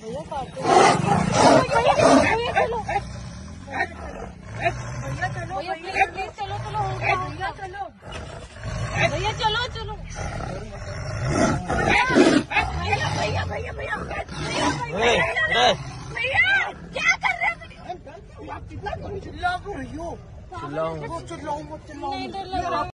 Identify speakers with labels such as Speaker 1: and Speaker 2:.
Speaker 1: भैया काटो। भैया चलो भैया चलो प्लीज चलो चलो हो गया भैया चलो भैया चलो चलो भैया भैया भैया भैया भैया क्या कर रहे हैं?
Speaker 2: चिल्लाओ मत चिल्लाओ।
Speaker 1: नहीं डर लग रहा।